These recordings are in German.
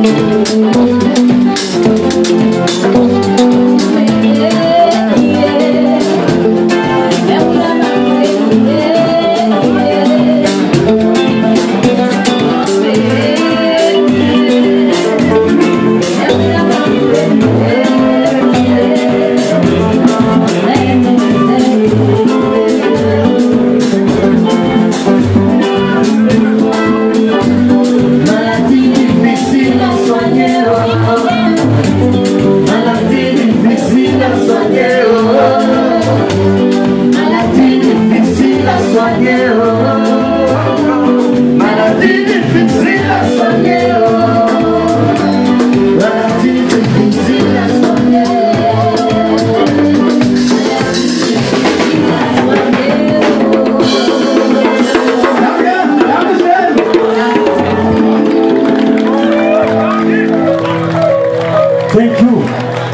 Thank you.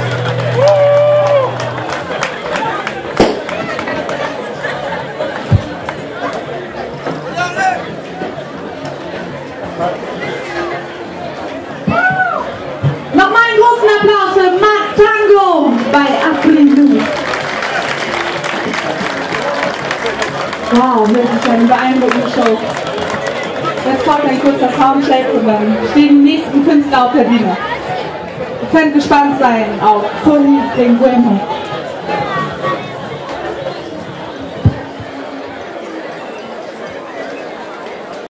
Nochmal einen großen Applaus für Matt Tango bei April. Wow, wirklich eine beeindruckende Show. Jetzt kommt ein kurzer Soundcheck und dann stehen die nächsten Künstler auf der Bühne. Ihr könnt gespannt sein auf Fully den Graham.